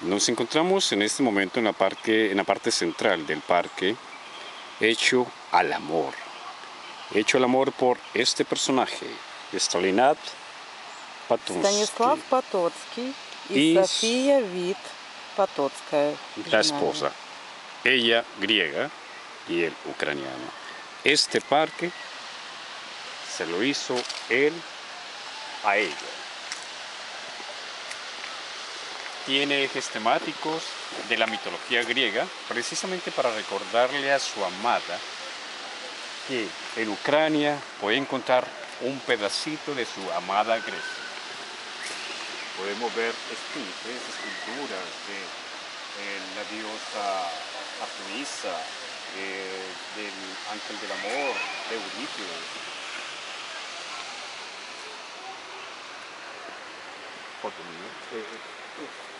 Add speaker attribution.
Speaker 1: Nos encontramos en este momento en la parte central del parque, hecho al amor por este personaje, Stanislav Potocki,
Speaker 2: Станислав Потоцкий
Speaker 1: y
Speaker 2: y Sofía Witt Potocka.
Speaker 1: la esposa, ella griega y él ucraniano. Este parque se lo hizo él a ella. Tiene ejes temáticos de la mitología griega, precisamente para recordarle a su amada que en Ucrania puede encontrar un pedacito de su amada Grecia. Podemos ver esculturas de la diosa Artemisa, del ángel del amor, de Eurípides. Foto mía.